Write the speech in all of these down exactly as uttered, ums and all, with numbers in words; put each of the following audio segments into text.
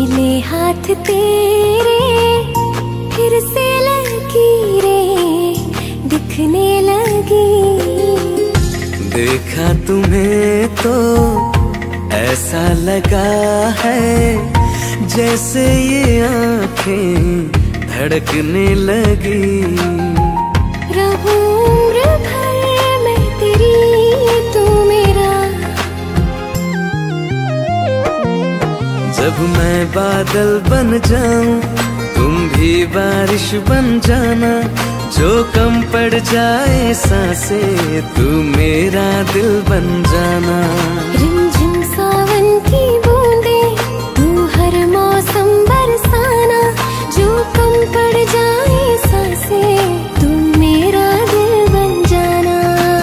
मिले हाथ तेरे, फिर से लकीरें दिखने लगी। देखा तुम्हें तो ऐसा लगा है जैसे ये आंखें धड़कने लगी। रहूं उम्र भर मैं तेरी, तू मेरा। जब मैं बादल बन जाऊं तुम भी बारिश बन जाना, जो कम पड़ जाए सांसें तू मेरा दिल बन जाना। रिमझिम सावन की बूंदें तू हर मौसम बरसाना, जो कम पड़ जाए सांसें तू मेरा दिल बन जाना।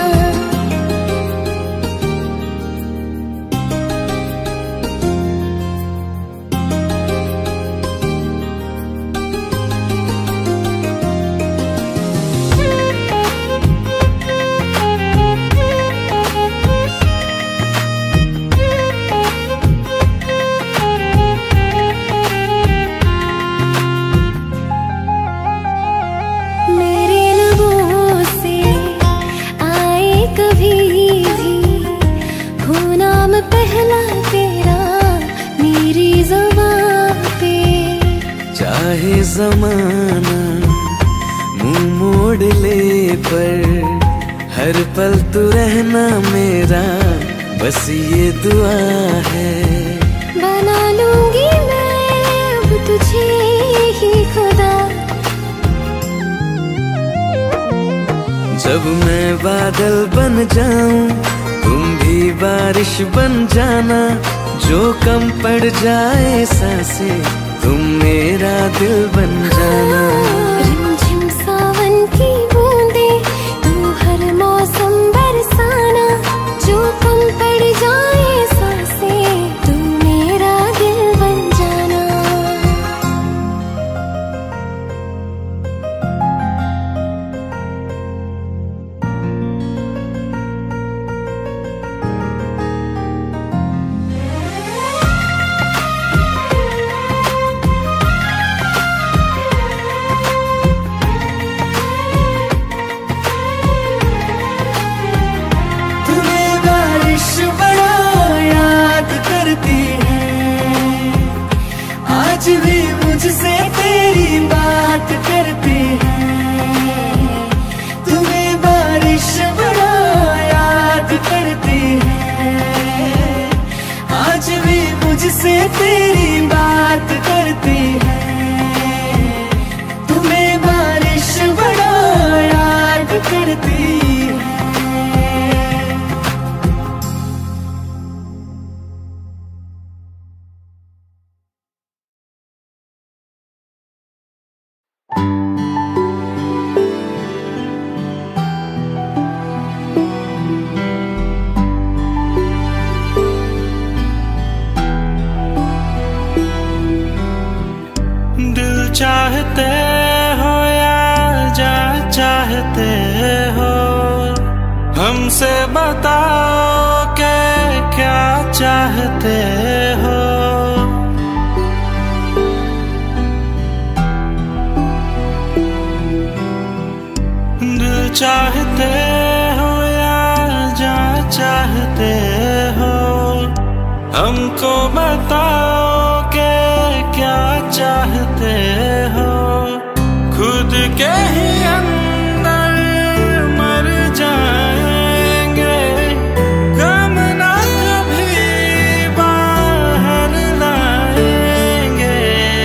पहला तेरा मेरी ज़बान पे, चाहे ज़माना मुंह मोड़ ले पर हर पल तू रहना मेरा, बस ये दुआ है। बना लूंगी मैं अब तुझे ही खुदा। जब मैं बादल बन जाऊं तुम भी बारिश बन जाना, जो कम पड़ जाए सांसें तुम मेरा दिल बन जाना। रिमझिम सावन की बूंदें तू हर मौसम बरसाना, जो कम पड़ जाए सांसें तू मेरा दिल बन जाना। आज भी मुझसे तेरी बात करती है, तुम्हें बारिश बड़ा याद करती है। आज भी मुझसे तेरी बात करती है, तुम्हें बारिश बड़ा याद करती है। चाहते हो या जा चाहते हो, हमसे बताओ के क्या चाहते हो। दिल चाहते हो या जा चाहते हो, हमको बताओ के क्या चाहते हो। खुद के ही अंदर मर जाएंगे, गम ना कभी बाहर लाएंगे।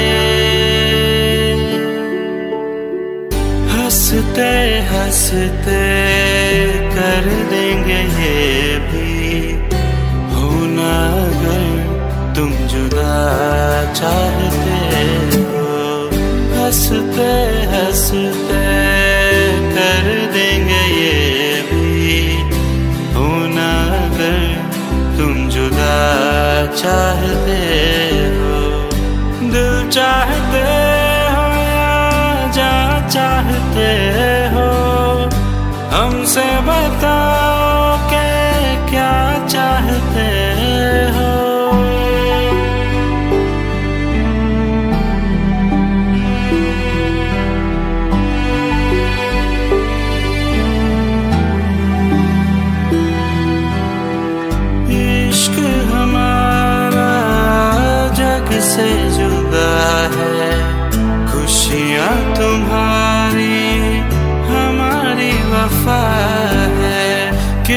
हंसते हंसते कर देंगे ये भी, होना अगर तुम जुदा चाहते हो। हंसते हंसते कर देंगे ये भी, होना अगर तुम जुदा चाहते हो। दिल चाहते हो या जा चाहते हो, हमसे बताओ के क्या चाहते हो।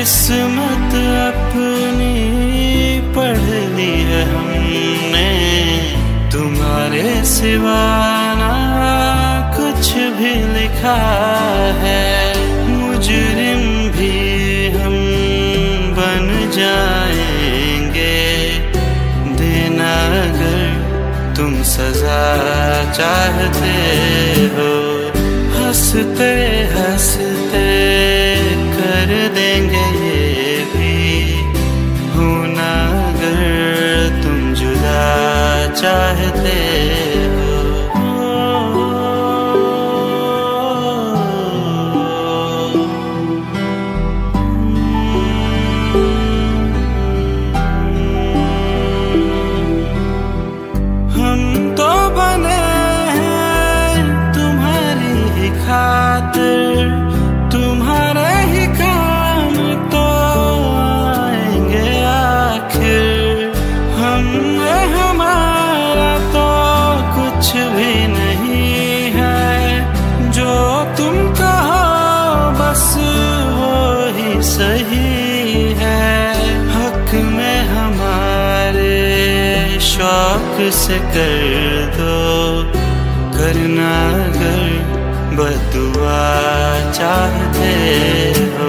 किस्मत अपनी पढ़ ली है हमने, तुम्हारे सिवा ना कुछ भी लिखा है। मुजरिम भी हम बन जाएंगे, देना अगर तुम सजा चाहते हो। हंसते हंसते कर देंगे ये भी, होना अगर तुम जुदा चाहते हो। हम तो बने हैं तुम्हारी ही खातिर, तुम्हारे ही काम तो आएंगे आखिर। हम हमारा तो कुछ भी नहीं है, जो तुम कहो बस वो ही सही है। हक में हमारे शौक से कर दो, करना अगर बदुआ चाहते हो।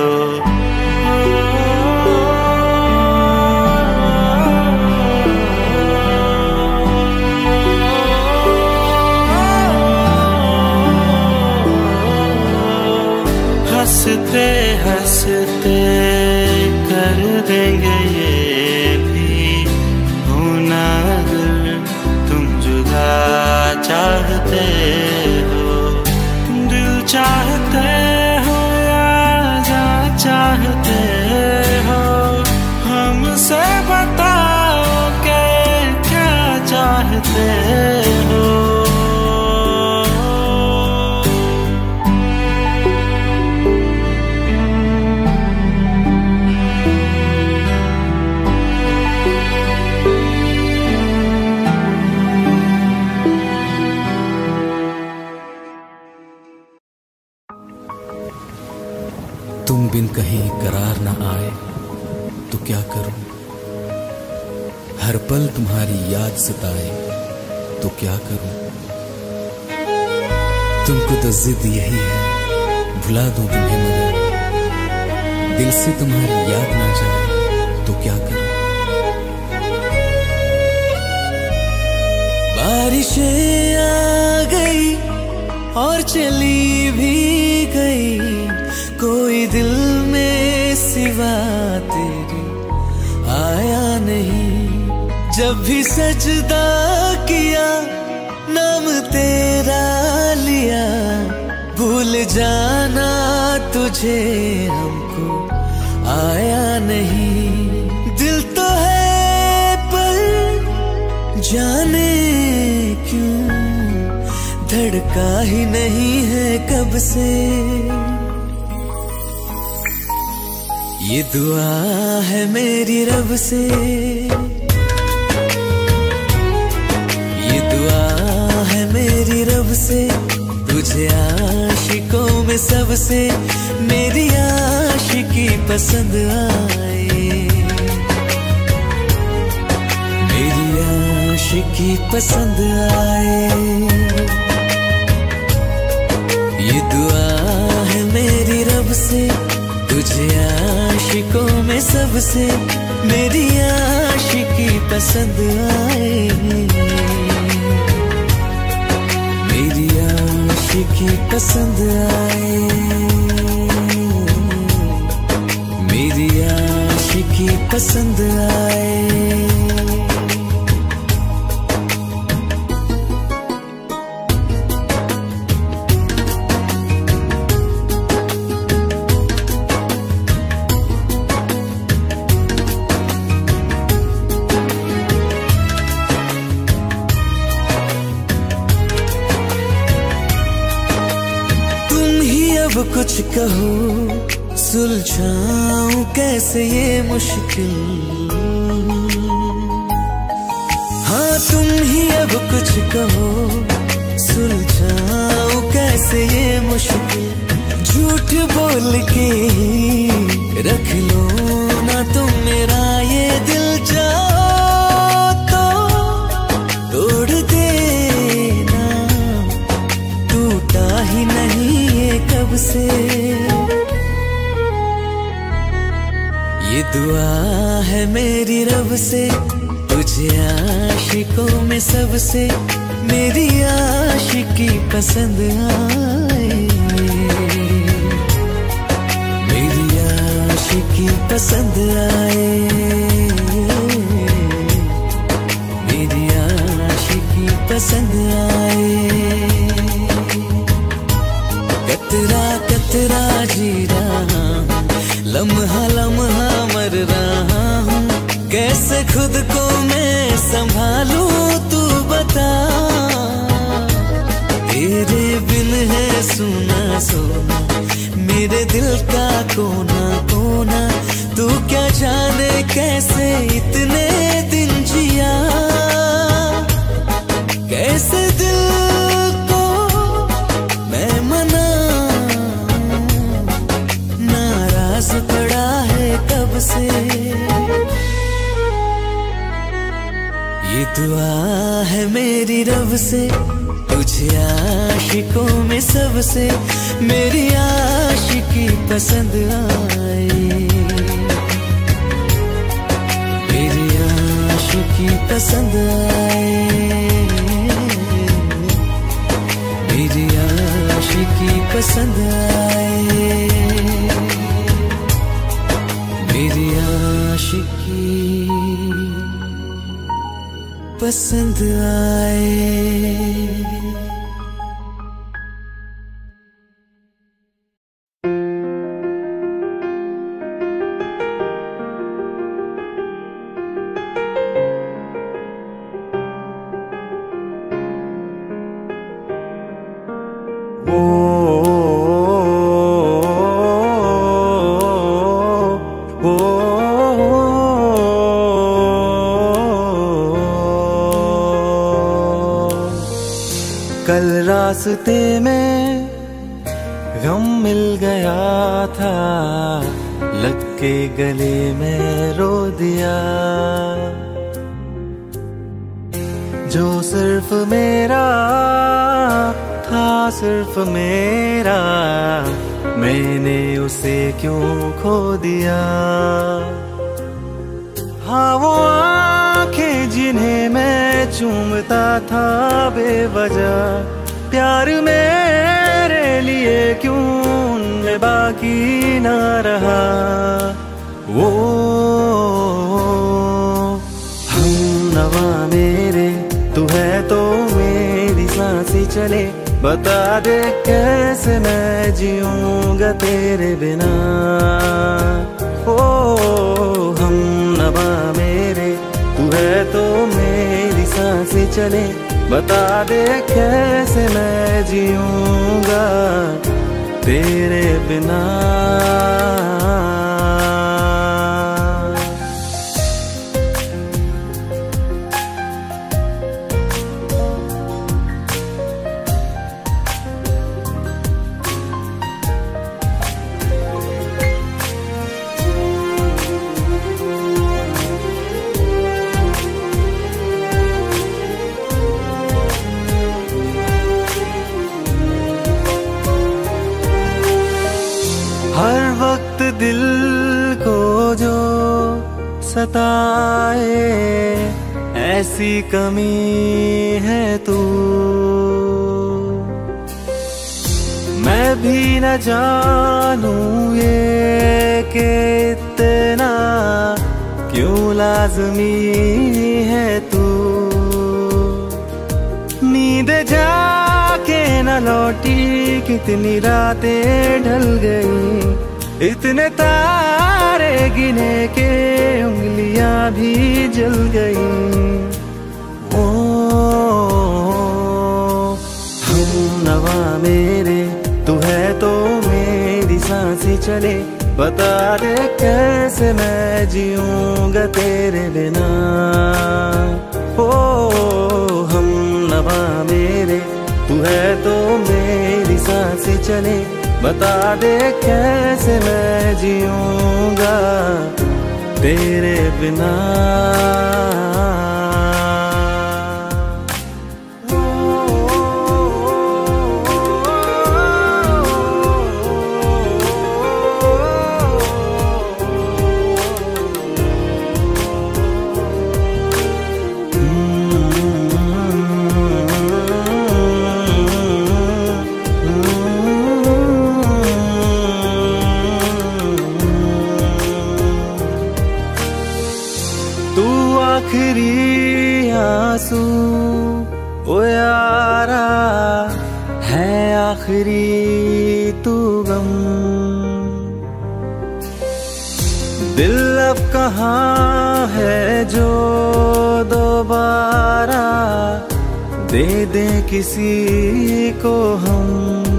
हंसते हंसते कर देंगे ये भी, होना अगर तुम जुदा चाहते हो। दिल चाहते हो या जा चाहते हो, हमसे बताओ के क्या चाहते हो। तुम बिन कहीं करार न आए तो क्या करूं, हर पल तुम्हारी याद सताए तो क्या करूं। तुमको तो जिद यही है भुला दूं तुम्हें, मगर दिल से तुम्हारी याद ना जाए तो क्या करूं। बारिशें आ गई और चली भी गई, कोई दिल में सिवा तेरे आया नहीं। जब भी सजदा किया नाम तेरा लिया, भूल जाना तुझे हमको आया नहीं। दिल तो है पर जाने क्यों धड़का ही नहीं है कब से। ये दुआ है मेरी रब से, ये दुआ है मेरी रब से, तुझे आशिकों में सबसे मेरी आशिकी पसंद आए, मेरी आशिकी पसंद आए। ये दुआ है मेरी रब से, तुझे आशिकों में सबसे मेरी आशिकी पसंद आए, मेरी आशिकी पसंद आए, मेरी आशिकी पसंद आए। अब कुछ कहो सुलझाऊं कैसे ये मुश्किल, हाँ तुम ही अब कुछ कहो सुलझाऊं कैसे ये मुश्किल। झूठ बोल के रख लो ना तुम मेरा ये दिल, जाओ तो तोड़ देना, टूटा ही नहीं ये कब से। ये दुआ है मेरी रब से, तुझे आशिकों में सबसे मेरी आशिकी पसंद आए, मेरी आशिकी पसंद आए, मेरी आशिकी पसंद आए। कतरा कतरा जी रहा हूँ, लम्हा लम्हा मर रहा हूँ, कैसे खुद को मैं संभालूं तू बता। तेरे बिन है सुना सोना मेरे दिल का कोना कोना, तू क्या जाने कैसे इतने दिन जिया, कैसे दिल को मैं मनाऊं, नाराज पड़ा है कब से। ये दुआ है मेरी रब से, तुझे आशिकों में सबसे मेरी आशिकी पसंद आए, मेरी आशिकी पसंद आए, मेरी आशिकी पसंद आए, मेरी आशिकी पसंद आए। कल रास्ते में गम मिल गया था, लग के गले में रो दिया, जो सिर्फ मेरा था सिर्फ मेरा, मैंने उसे क्यों खो दिया। हाँ वो आंखें जिन्हें मैं चूमता था बेवजह, प्यार मेरे लिए क्यों उनमें बाकी ना रहा। वो हम नवा मेरे, तू है तो मेरी सांसें चले, बता दे कैसे मैं जीऊंगा तेरे बिना। ओ हम नवा मेरे, तू है तो मेरी सांसें चले, बता दे कैसे मैं जीऊंगा तेरे बिना। हर वक्त दिल को जो सताए, ऐसी कमी है तू, मैं भी न जानूं ये कि इतना क्यों लाज़मी है तू। नींद जाके न लौटी, कितनी रातें ढल गई, इतने तारे गिने के उंगलियां भी जल गई। ओ हम नवा मेरे, तू है तो मेरी सांसें चले, बता दे कैसे मैं जीऊंगा तेरे बिना। ओ हम नवा मेरे, तू है तो मेरी सांसें चले, बता दे कैसे मैं जीऊंगा तेरे बिना। आखिरी आंसू ओ यारा है, आखिरी तू गम। दिल अब कहाँ है जो दोबारा दे दे किसी को हम।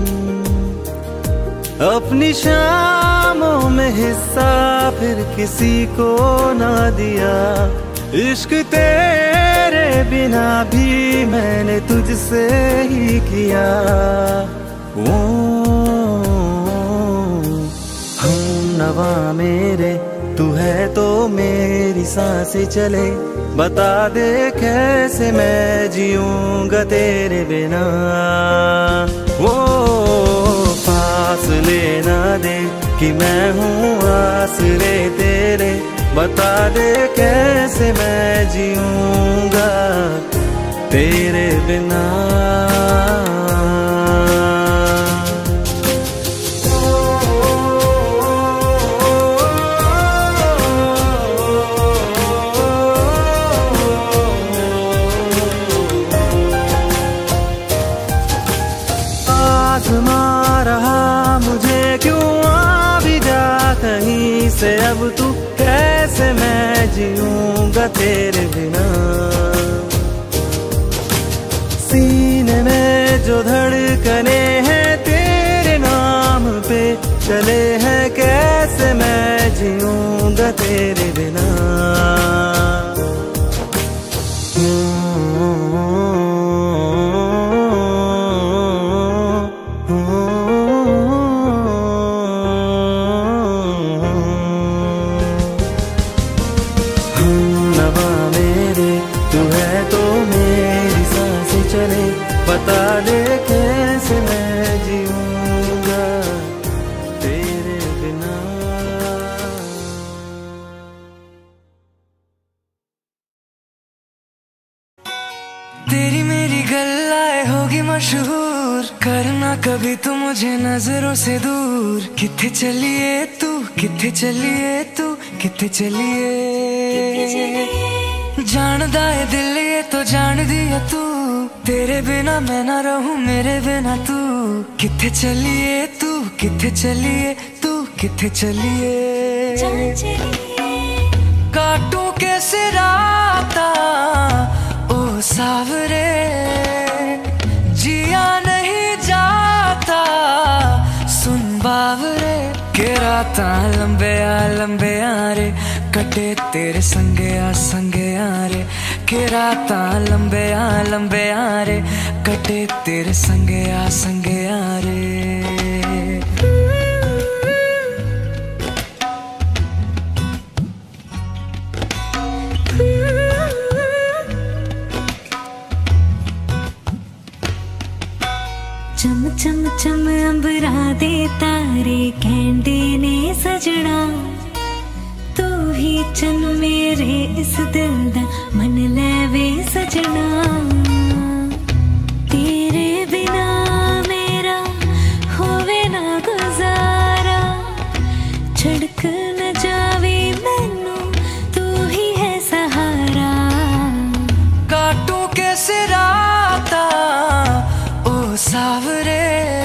अपनी शामों में हिस्सा फिर किसी को ना दिया। इश्क तेरे बिना भी मैंने तुझसे ही किया। वो हम नवा मेरे तू है तो मेरी सांसें चले। बता दे कैसे मैं जीऊंगा तेरे बिना। वो फासले ना दे कि मैं हूँ आसरे तेरे। बता दे कैसे मैं जीऊंगा तेरे बिना। आज़मा रहा मुझे क्यों आ भी जा कहीं से अब तू। कैसे मैं जीऊंगा तेरे बिना। सीने में जो धड़कने हैं तेरे नाम पे चले हैं। कैसे मैं जीऊंगा तेरे बिना। बता दे कैसे मैं जीऊंगा तेरे बिना। तेरी मेरी गल्लाए होगी मशहूर। करना कभी तू मुझे नजरों से दूर। किथे चलिए तू किथे चलिए तू किथे चलिए। जानदा है दिल ये तो जान दिया तू। तेरे बिना मैं ना रहूं मेरे बिना तू। किथे चलिए तू किथे चलिए तू किथे चलिए। काटूं कैसे राता ओ सावरे। जिया नहीं जाता सुन बावरे। के राता लंबे आ लंबे आ रे कटे तेरे संगे आ संगे आ रे। के राता लंबे आ लंबे आ रे कटे तेरे संगे आ संगे आ रे। चम चम चम अंबरा दे तारे कहंदे ने सजना। तू ही चन मेरे इस दिल दा मन लेवे सजना। तेरे बिना मेरा होवे ना गुजारा। छड़क न जावे मैनू तू ही है सहारा। काटूं कैसे राता ओ सावरे।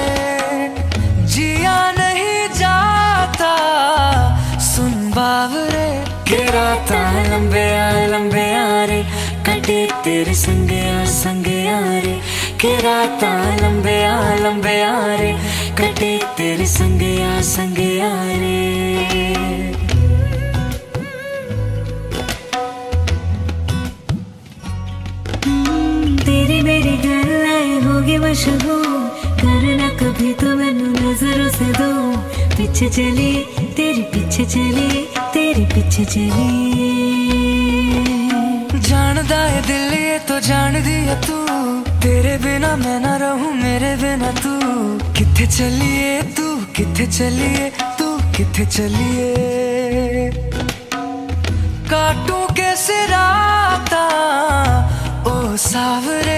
जिया नहीं जाता सुन बावरे। के राता लंबे आ लंबे आ रे कटे तेरे संगे आ संगे आ रे। के राता लंबे आ लंबे आ रे कटे तेरे संगे आ संगे आ रे। तेरी मेरी गल्लाए होगी मशहूर। करना कभी तो मैनू नजरों से दो पीछे चली, तेरे पीछे चली, तेरे पीछे चली। जानदा है दिल ये तो जान दिया तू, तेरे बिना मैं ना रहूं मेरे बिना तू। किथे चलिए तू, किथे चलिए तू, किथे चलिए। काटूं कैसे राता ओ सावरे,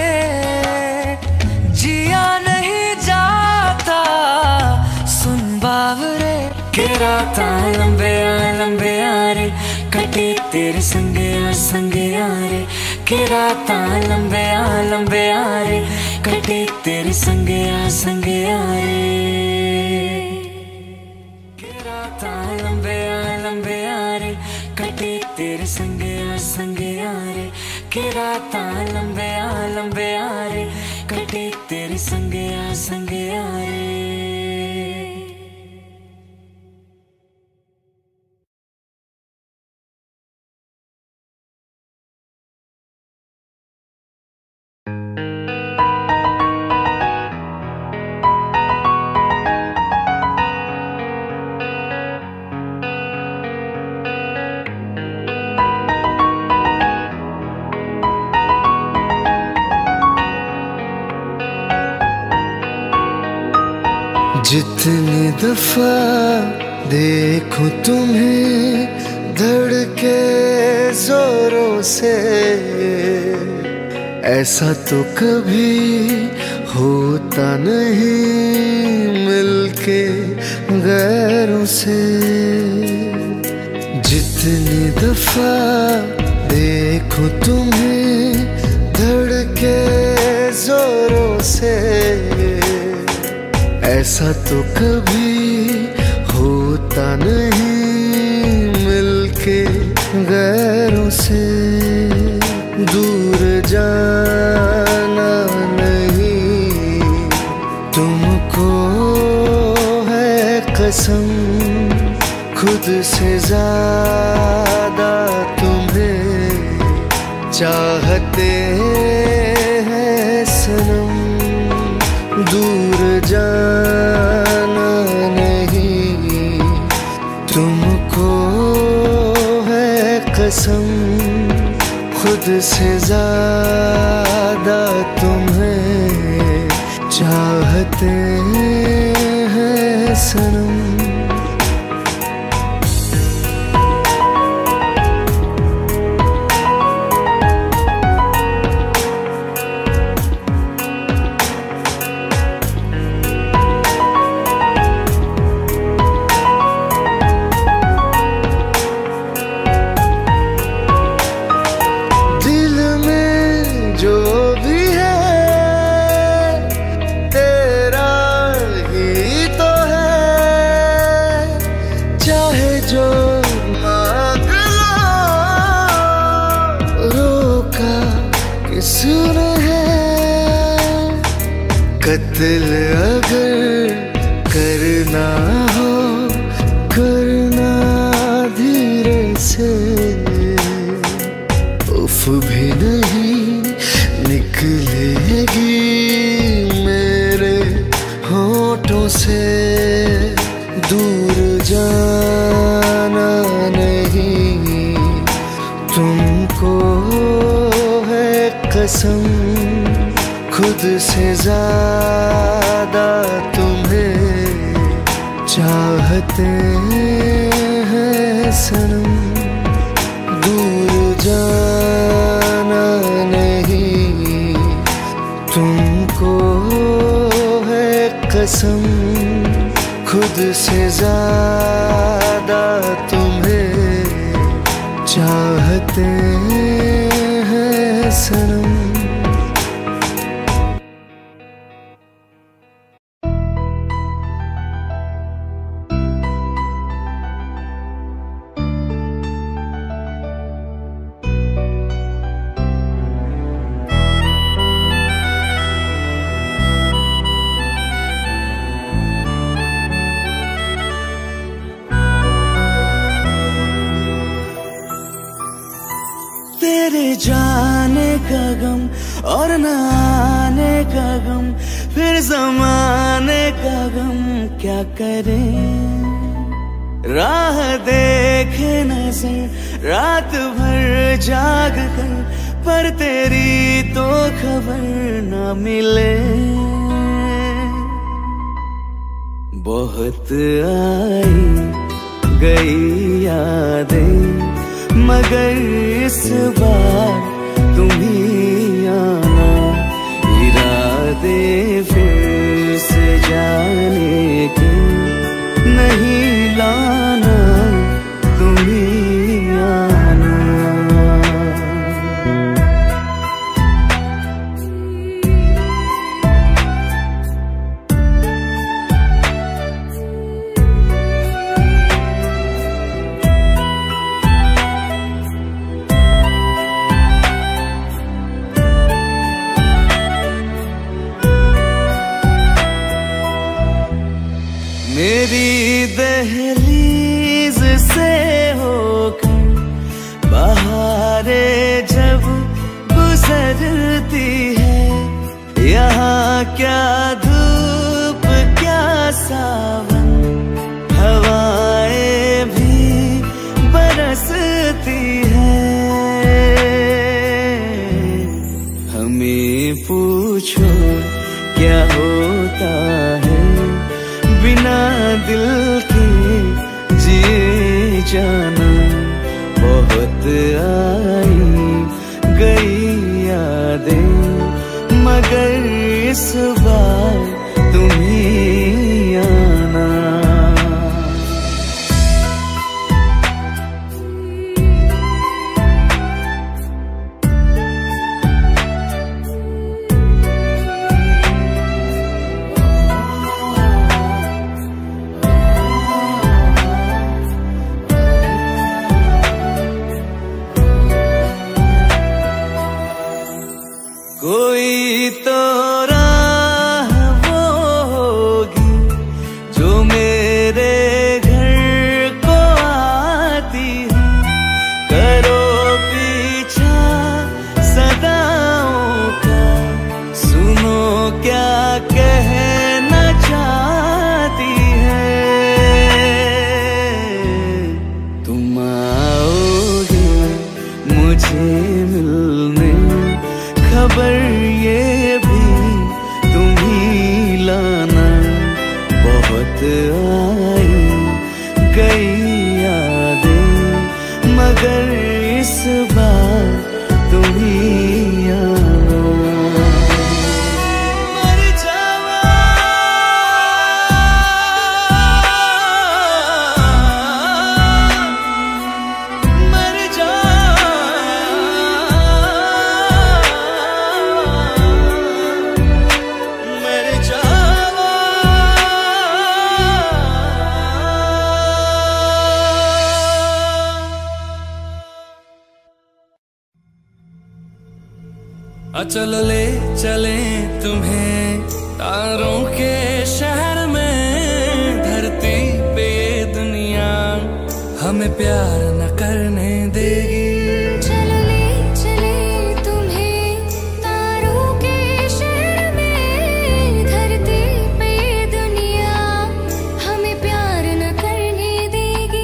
जिया नहीं जाता सुन बावरे। के राता लंबे आ लंबे आ रे, कटे तेरे संगे आ संगे आ रे। के राता लंबे आ लंबे आ रे, कटे तेरे संगे आ संगे आ रे। के राता लंबे आ लंबे आ रे, कटे तेरे संगे आ संगे आ रे। के राता लंबे आ लंबे आ रे, कटे तेरे संगे आ संगे आ रे। जितनी दफा देखूं तुम्हें धड़के जोरों से, ऐसा तो कभी होता नहीं मिलके गैरों से। जितनी दफा देखूं तुम्हें धड़के जोरों से, ऐसा तो कभी होता नहीं मिलके गैरों से। दूर जाना नहीं तुमको है कसम, खुद से ज्यादा तुम्हें चाहते हैं सनम। दूर जाना नहीं तुमको है कसम, खुद से ज्यादा तुम्हें चाहते हैं सनम। दिल अगर करना हो करना धीरे से, उफ भी नहीं निकलेगी मेरे होठों से। दूर जाना नहीं तुमको है कसम, खुद से ज्यादा तुम्हें चाहते हैं सनम। दूर जाना नहीं तुमको है कसम, खुद से ज्यादा तुम्हें चाहते हैं सनम। तेरे जाने का गम और न आने का गम, फिर जमाने का गम क्या करें, राह देखे नजर रात भर जाग कर, पर तेरी तो खबर न मिले। बहुत आई गई यादें, मगर इस बार तुम ही आना, इरादे फिर से जाने के नहीं लाना, तुम ही आना। मेरी दहलीज से होकर बहारें जब गुजरती है, यहाँ क्या धूप क्या सावन, हवाएं भी बरसती है। हमें पूछो क्या होता है बिना दिल के जिए जाना। बहुत आई गई यादें, मगर इस बार तुम ही आना। कोई तो राह वो होगी जो मेरे घर को आती है, करो पीछा सदाओं का, सुनो क्या कहना चाहती है। तुम आओगे मुझे मिलने, खबर ये भी तुम ही लाना। बहुत आई गई यादें, मगर इस बार तुम ही आना। मर जावा मर जा चल ले चले तुम्हें तारों के शहर में, धरती पे ये दुनिया हमें प्यार न करने देगी। चल ले चले तुम्हें तारों के शहर में, धरती पे ये दुनिया हमें प्यार न करने देगी।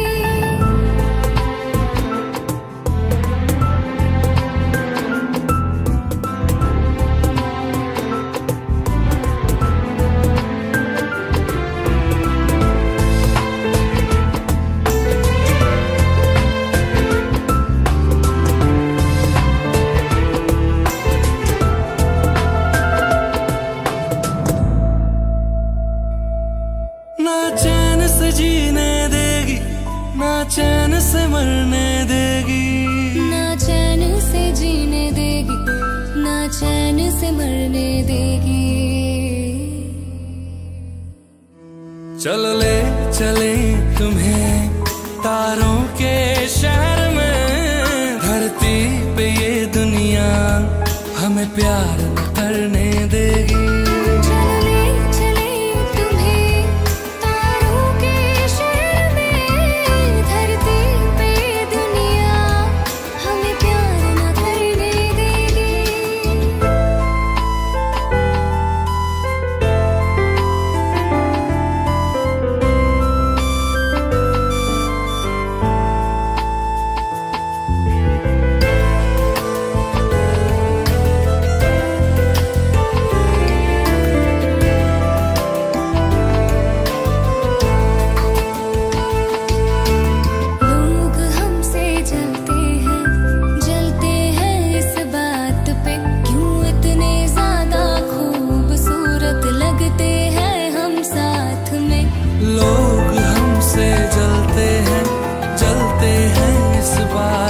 ना चैन से जीने देगी, ना चैन से मरने देगी, ना चैन से जीने देगी, ना चैन से मरने देगी। चल ले चले तुम्हें तारों के शहर में, धरती पे ये दुनिया हमें प्यार न करने देगी। चल ले चले तुम्हें तारों के शहर में, धरती पे ये दुनिया हमें प्यार न करने देगी।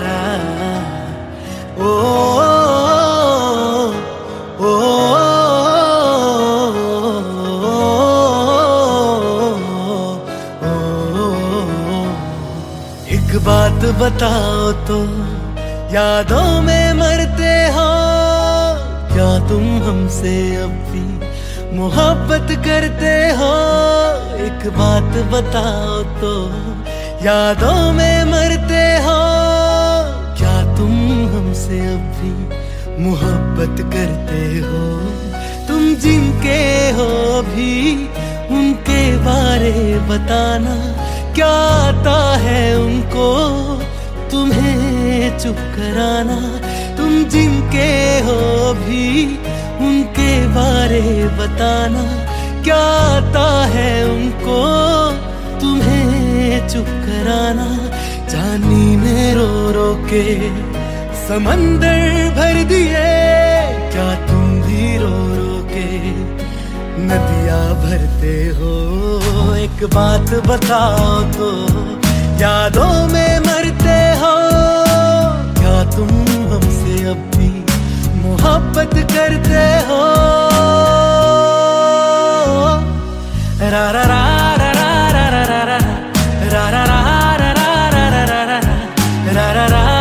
रा ओ ओ, एक बात बताओ तो यादों में मरते हो क्या तुम हमसे अब भी मोहब्बत करते हो? एक बात बताओ तो यादों में मरते हो क्या तुम हमसे अब भी मोहब्बत करते हो? तुम जिनके हो भी उनके बारे बताना, क्या आता है उनको तुम्हें चुप कराना? तुम जिनके हो भी उनके बारे बताना, क्या आता है उनको तुम्हें चुप कराना? जानी में रो रो के समंदर भर दिए, क्या तुम भी रो रो के नदियाँ भरते हो? एक बात बताओ तो यादों में मरते हो क्या तुम हमसे अब भी मोहब्बत करते हो? रा रा रा रा रा रा रा रा रा रा रा रा रा रा रा रा रा रा रा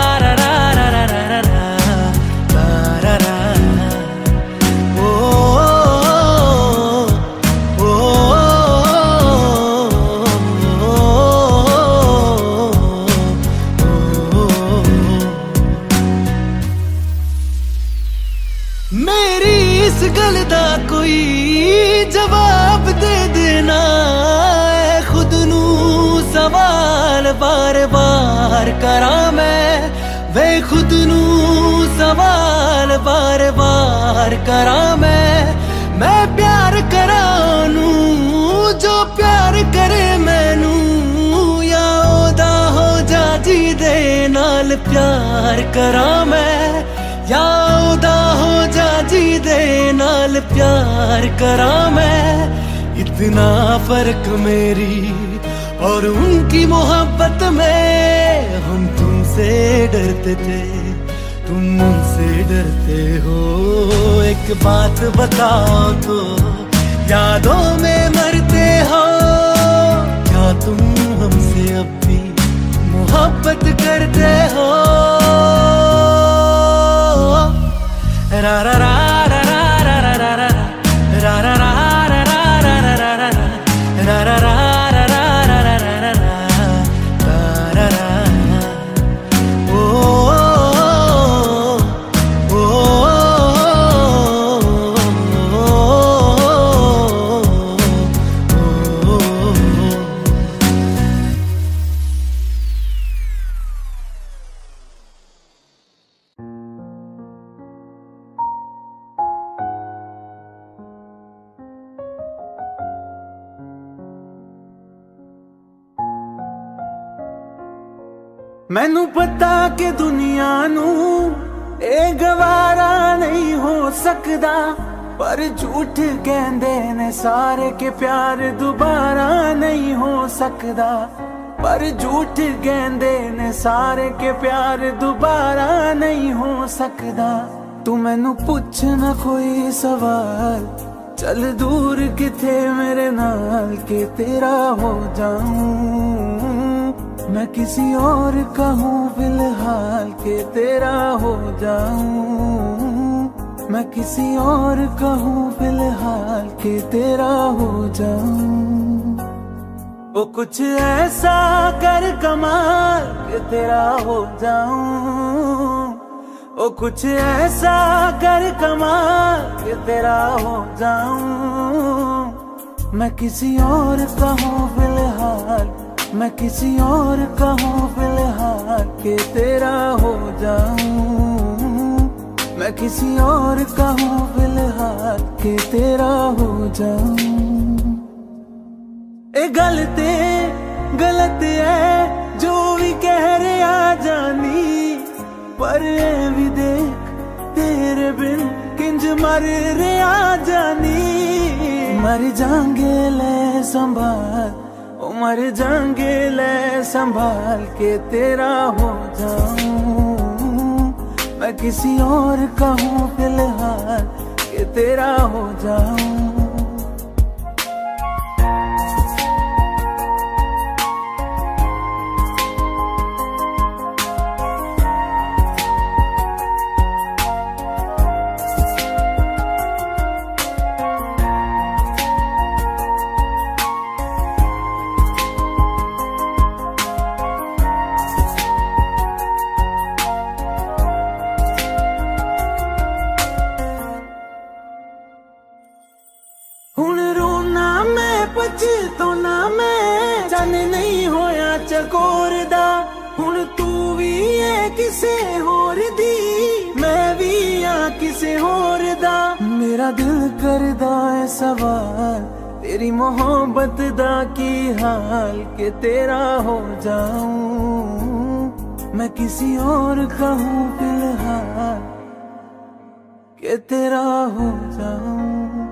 गलदा कोई जवाब दे देना, खुद नू सवाल बार बार करा मैं, वे खुद नू सवाल बार बार करा मैं। मैं प्यार करा नू जो प्यार करे मैनू, या ओदा हो जा जी दे नाल प्यार करा मैं, या ओदा हो जा जी दे नाल प्यार करा मैं। इतना फर्क मेरी और उनकी मोहब्बत में, हम तुमसे डरते थे तुम उनसे डरते हो। एक बात बताओ तो यादों में मरते हो क्या तुम हमसे अब भी मोहब्बत करते हो? रा रा रा रा रा रा रा रा रा रा रा रा रा रा रा रा रा रा रा मैनू पता कि दुनिया नू ए गवारा नहीं हो सकदा, पर झूठ कहंदे ने सारे के प्यार दोबारा नहीं हो सकदा, पर झूठ कहंदे ने सारे के प्यार दोबारा नहीं हो सकदा। तू मैनू पुछ ना कोई सवाल, चल दूर किथे मेरे नाल के तेरा हो जाऊं, मैं किसी और का हूँ फिलहाल के तेरा हो जाऊं, मैं किसी और का हूँ फिलहाल के तेरा हो जाऊं। ओ कुछ ऐसा कर कमाल के तेरा हो जाऊं, ओ कुछ ऐसा कर कमाल के तेरा हो जाऊं, मैं किसी और का हूँ फिलहाल, मैं किसी और का हूँ फिलहाल के तेरा हो जाऊं, मैं किसी और का हूँ फिलहाल के तेरा हो जाऊं। ए गलत गलत है जो भी कह रहा जानी, पर ए भी देख तेरे बिन किंज मर रहा जानी। मर जाएंगे ले संभाल, ओ मर जाएंगे ले संभाल के तेरा हो जाऊं, मैं किसी और का हूँ फिलहाल कि तेरा हो जाऊं। पछताना मैं जाने नहीं होया चकोर दा हुण तू भी है किसे होर दी मैं भी हाँ किसे होर दा। मेरा दिल करदा है सवाल तेरी मोहब्बत दा की हाल के तेरा हो जाऊं। मैं किसी और का हूँ फिलहाल के तेरा हो जाऊं।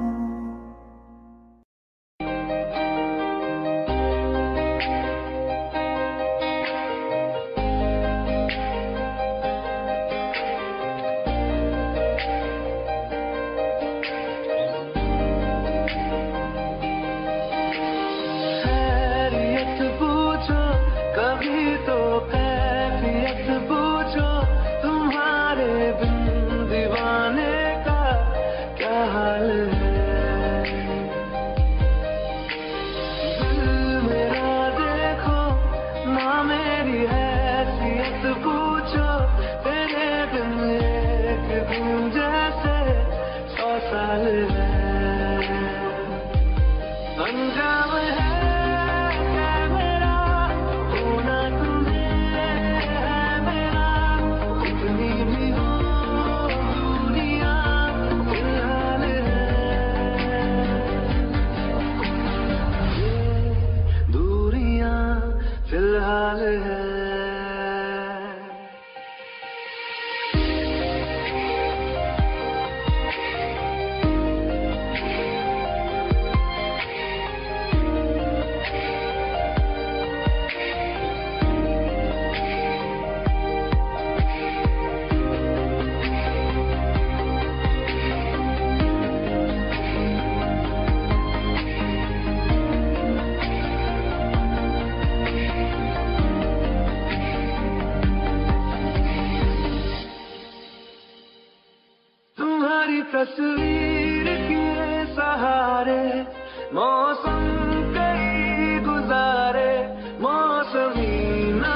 तस्वीर के सहारे मौसम कई गुजारे मौसमी ना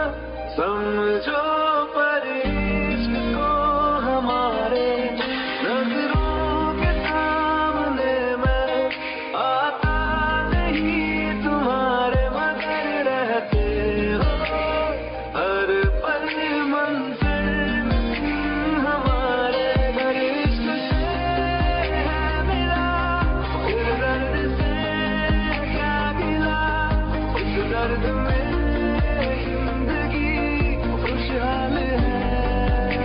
समझो पर इश्क को हमारे नजरों के सामने मैं आता नहीं तुम्हारे मगर रहते हो हर पल मंजिल हमारे घर दर्द में जिंदगी खुशहाल है।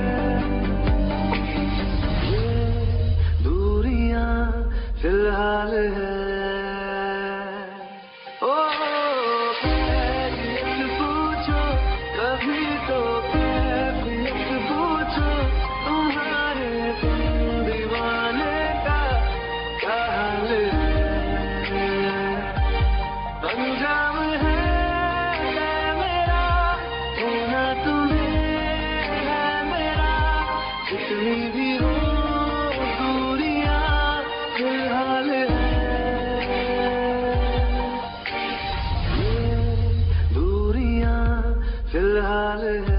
ये दूरियां फिलहाल है। ओ कैफियत पूछो कभी तो कैफियत पूछो तुम्हारे दीवाने का क्या हाल है। अंजाम जितनी भी हो दूरियां फिलहाल है। ये दूरियां फिलहाल है।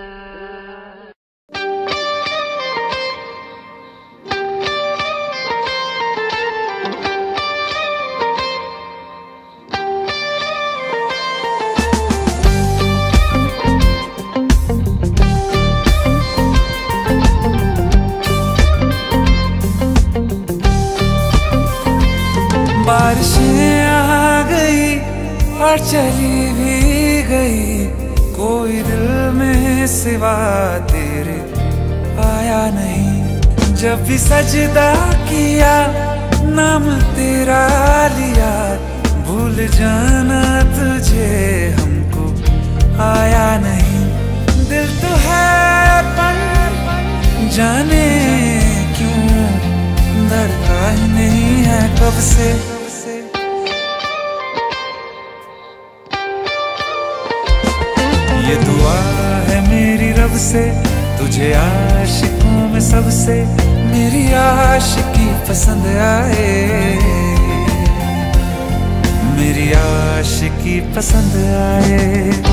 बारिशें आ गई और चली भी गई कोई दिल में सिवा तेरे आया नहीं। जब भी सजदा किया नाम तेरा लिया भूल जाना तुझे हमको आया नहीं। दिल तो है पर से। ये दुआ है मेरी रब से, तुझे आशिकों में सबसे मेरी आशिकी पसंद आए, मेरी आशिकी पसंद आए।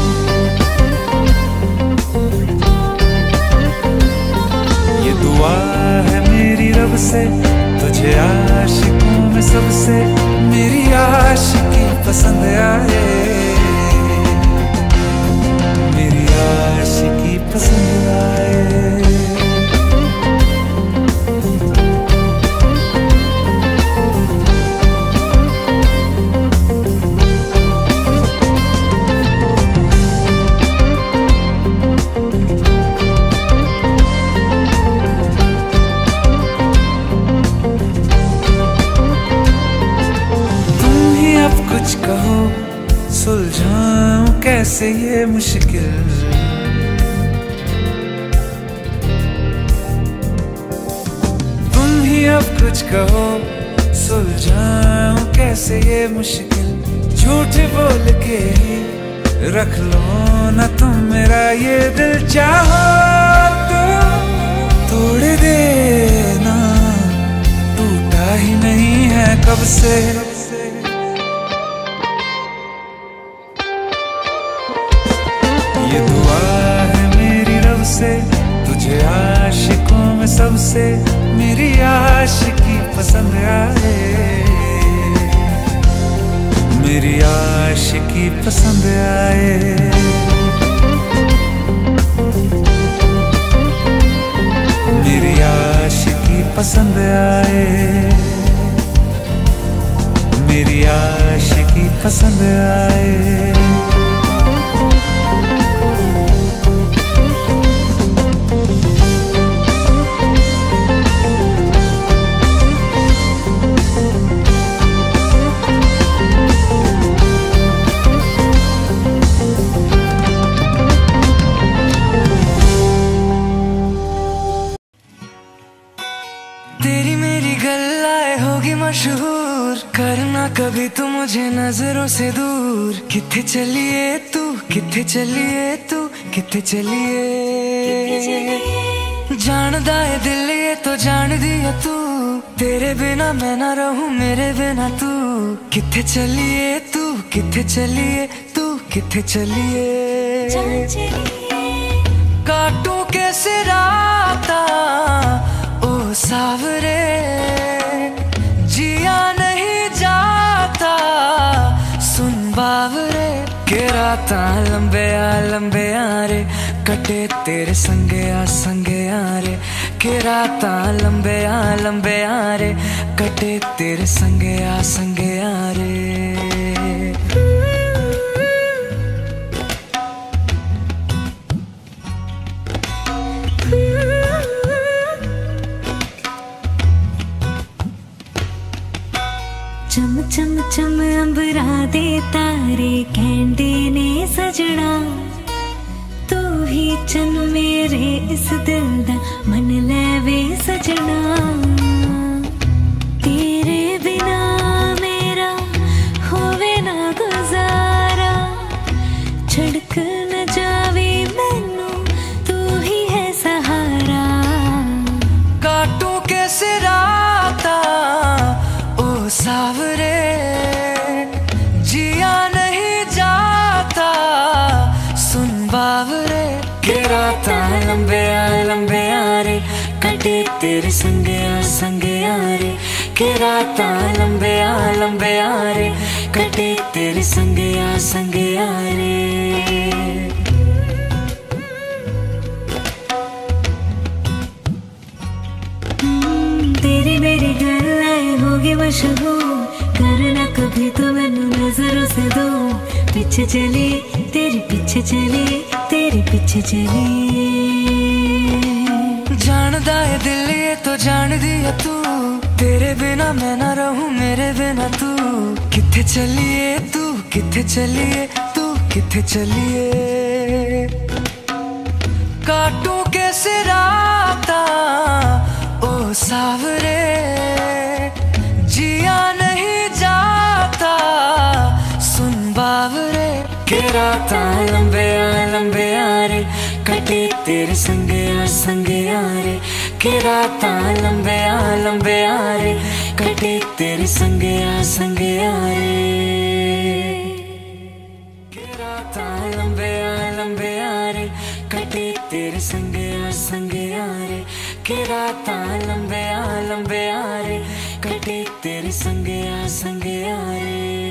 ये दुआ है मेरी रब से, तुझे आशिकों में सबसे मेरी आशिकी पसंद आए, मेरी आशिकी पसंद आए। कुछ कहो सुलझाऊं कैसे ये मुश्किल, तुम ही अब कुछ कहो सुलझाऊं कैसे ये मुश्किल। झूठ बोल के ही रख लो ना तुम मेरा ये दिल, चाहो तो तोड़ देना, टूटा ही नहीं है कब से। ये दुआ है मेरी रब से, तुझे आशिकों में सबसे मेरी आशिकी पसंद आए, मेरी आशिकी पसंद आए। मेरी आशिकी पसंद आए, मेरी आशिकी पसंद आए। तेरी मेरी गल्लाए होगी मशहूर, करना कभी तू मुझे नजरों से दूर। किथे चलिए तू, किथे चलिए तू, किथे चलिए, जानदा है दिल ये तो जान दिया तू, तेरे बिना मैं ना रहूं मेरे बिना तू। किथे चलिए तू, किथे चलिए तू, किथे चलिए, काटूं कैसे राता ओ सावरे, जिया नहीं जाता सुन बावरे। के राता लंबे आ लंबे आ रे, कटे तेरे संगे आ संगे आ रे। के राता लंबे आ लंबे आ रे, कटे तेरे संगे आ संगे आ रे। चम चम चम अंबरा दे तारे कहंदे ने सजना, तू ही चन मेरे इस दिल दा मन लेवे सजना। तेरे बिना मेरा होवे ना गुजारा, छड़क न जावे मैनू तू ही है सहारा। काटूं कैसे राता ओ सावरे, जिया नहीं जाता सुन बावरे। के राता लंबे आ लंबे आ रे, कटे तेरे संगे आ संगे आ रे। के राता लंबे आ लंबे आ रे, कटे तेरे संगे आ संगे आ रे। तेरी मेरी गल्लाए होगी मशहूर, करना कभी तो मैनू नजरों से दूर। पीछे चली तेरे पीछे चली, तेरे पीछे चली, जानदा है दिल ये तो जान दिया तू, तेरे बिना मैं ना रहूं मेरे बिना तू। किथे चलिए तू, किथे चलिए तू, किथे चलिए, काटूं कैसे राता ओ सावरे, जिया नहीं बावरे के राता लंबे आ लंबे आरे कटे तेरे संगे आ संगे आरे के राता लंबे आ लंबे आरे कटे तेरे संगे आ संगे आरे के राता लंबे आ लंबे आरे कटे तेरे संगे आ संगे आरे के राता लंबे आ लंबे आरे कटे तेरे संगे आ संगे आरे।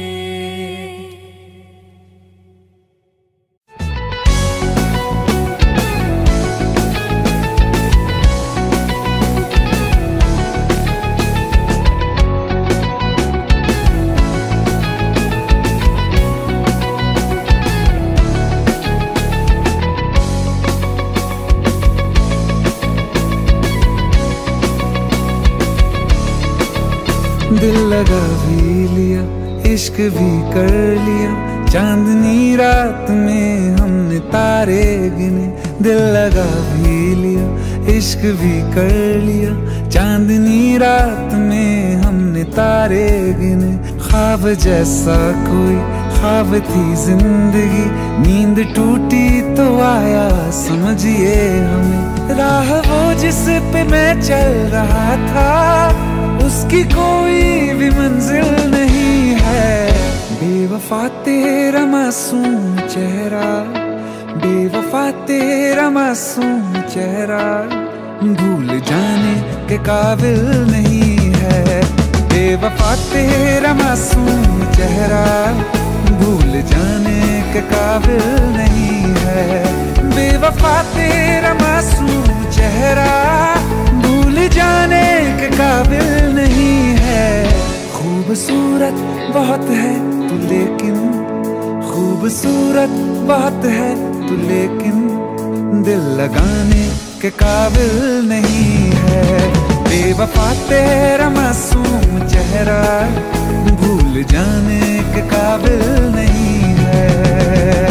दिल लगा भी लिया, इश्क भी कर लिया, चांदनी रात में हमने तारे गिने। दिल लगा भी लिया, इश्क भी कर लिया, चांदनी रात में हमने तारे गिने। ख्वाब जैसा कोई ख्वाब थी जिंदगी, नींद टूटी तो आया समझिए हमें। राह वो जिस पे मैं चल रहा था, उसकी कोई भी मंजिल नहीं है। बेवफा तेरा मासूम चेहरा, बेवफा तेरा मासूम चेहरा, भूल जाने के काबिल नहीं है। बेवफा तेरा मासूम चेहरा, भूल जाने के काबिल नहीं है। बेवफा तेरा मासूम चेहरा, भूल जाने के काबिल नहीं है। खूबसूरत बहुत है तू लेकिन, खूबसूरत बहुत है तू लेकिन, दिल लगाने के काबिल नहीं है। बेवफा तेरा मासूम चेहरा, भूल जाने के काबिल नहीं है।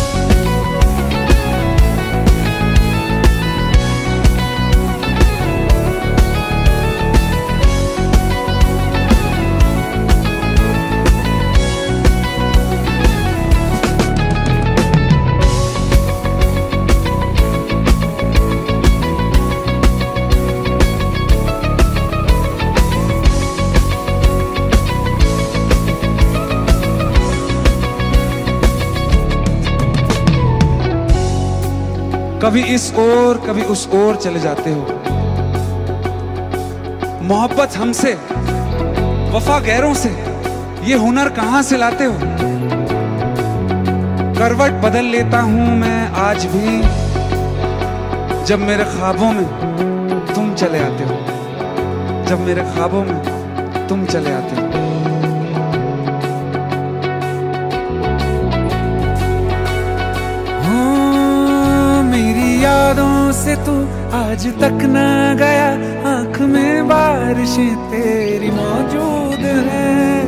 कभी इस ओर कभी उस ओर चले जाते हो। मोहब्बत हमसे, वफा गैरों से, ये हुनर कहां से लाते हो। करवट बदल लेता हूं मैं आज भी, जब मेरे ख्वाबों में तुम चले आते हो, जब मेरे ख्वाबों में तुम चले आते हो। यादों से तू आज तक ना गया, आंख में बारिशें तेरी मौजूद हैं।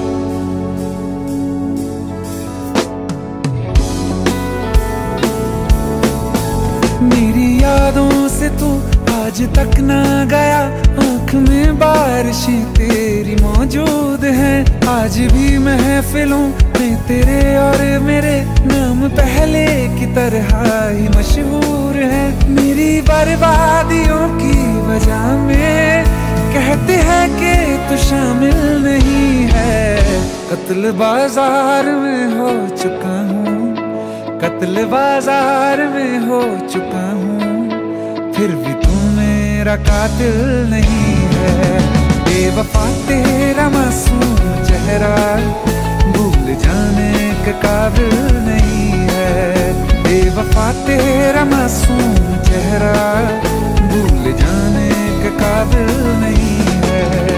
मेरी यादों से तू आज तक ना गया, आंख में बारिशें तेरी मौजूद हैं। आज भी महफिलों में तेरे और मेरे नाम पहले की तरह ही मशहूर है। मेरी बर्बादियों की वजह में कहते हैं कि तू शामिल नहीं है। कत्ल बाजार में हो चुका हूँ, कत्ल बाजार में हो चुका हूँ, फिर भी तू मेरा कातिल नहीं है। बेवफा तेरा मासूम चेहरा, भूल जाने के काबिल नहीं है। बेवफा तेरा मासूम चेहरा, भूल जाने के काबिल नहीं है।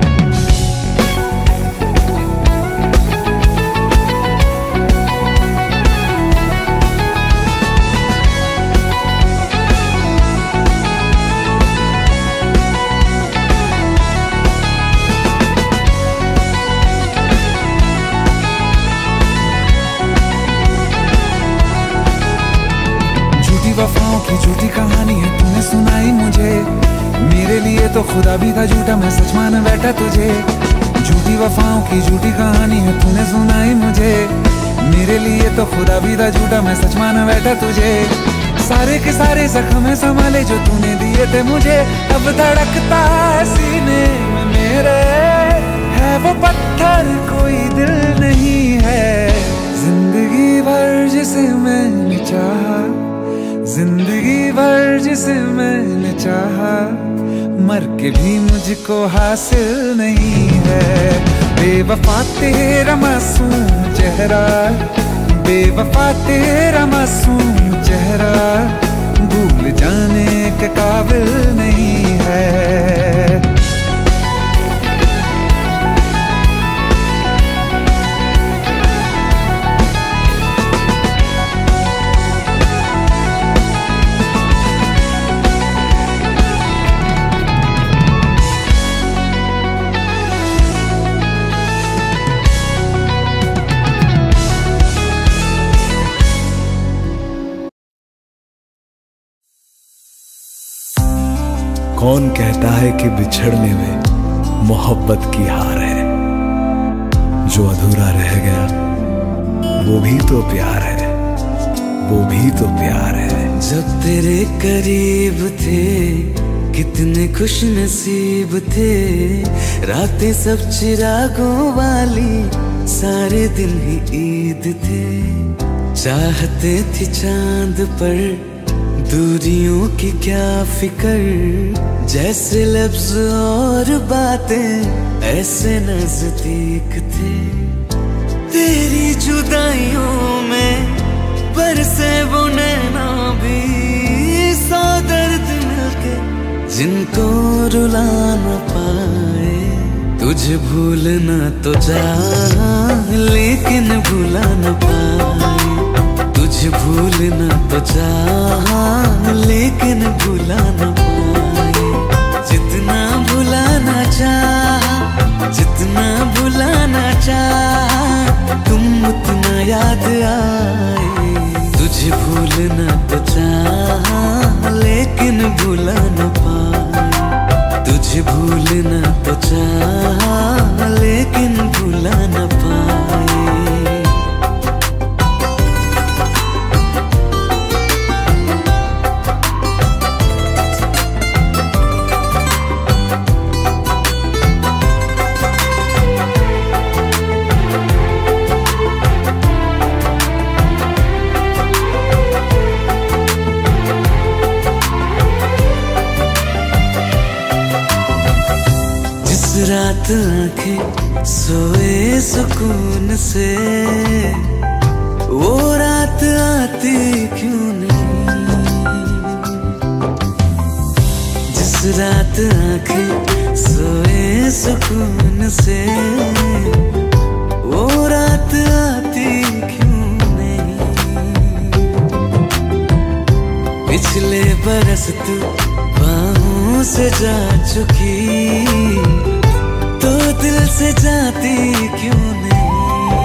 वफाओं की झूठी कहानी है तूने सुनाई मुझे, मेरे लिए तो खुदा भी था झूठा, मैं सच मान बैठा तुझे। झूठी वफाओं की झूठी कहानी है तूने सुनाई मुझे, मेरे लिए तो खुदा भी था झूठा, मैं सच माना बैठा तुझे। सारे के सारे जख्म संभाले जो तूने दिए थे मुझे, अब धड़कता है सीने में मेरे, है वो पत्थर कोई दिल नहीं है। जिंदगी भर जिसे मैंने चाहा, जिंदगी भर जिसे मैंने चाहा, मर के भी मुझको हासिल नहीं है। बेवफा तेरा मासूम चेहरा, बेवफा तेरा मासूम चेहरा, भूल जाने के काबिल नहीं है। कौन कहता है कि बिछड़ने में मोहब्बत की हार है, जो अधूरा रह गया वो भी तो प्यार है, वो भी तो प्यार है। जब तेरे करीब थे कितने खुश नसीब थे, रातें सब चिरागों वाली, सारे दिन ही ईद थे। चाहते थे चांद पर दूरियों की क्या फिकर, जैसे लफ्ज और बातें ऐसे नजदीक थे। तेरी जुदाइयों में बरसे वो नैना भी, सौ दर्द मिलके जिनको रुला न पाए। तुझे भूलना तो चाह लेकिन भुला न पाए, तुझे भूलना तो चाह लेकिन भुला न पाए। जितना भुलाना चाह, जितना भुलाना चाह, तुम उतना याद आए। तुझे भूलना तो चाह लेकिन भुला न पाए, तुझे भूलना तो चाह लेकिन भुला न पाए। रात आंखें सोए सुकून से, वो रात आती क्यों नहीं। जिस रात आंखें सोए सुकून से, वो रात आती क्यों नहीं। पिछले बरस तू बाहों से जा चुकी, तो दिल से जाती क्यों नहीं।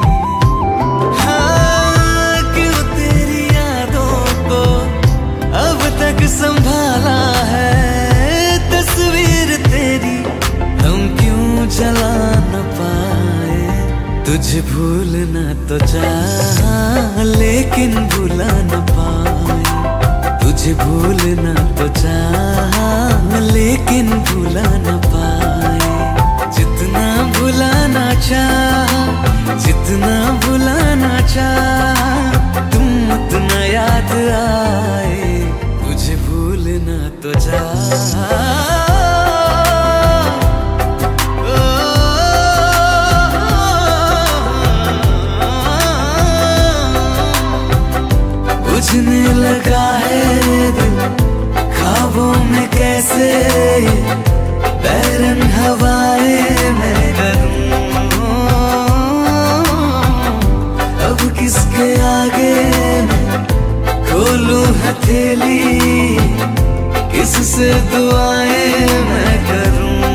हाँ, क्यों तेरी यादों को अब तक संभाला है, तस्वीर तेरी हम क्यों जला न पाए। तुझे भूलना तो चाह लेकिन भुला न पाए, तुझे भूलना तो चाह लेकिन भुला न पाए। जितना भुलाना चाह, जितना भुलाना चाह, तुम उतना याद आए। तुझे भूलना तो चाह, बुझने लगा है दिल ख्वाबों में कैसे, बैरन हवाएं मैं करूं। अब किसके आगे मैं खोलूं हथेली, किससे दुआएं मैं करूं।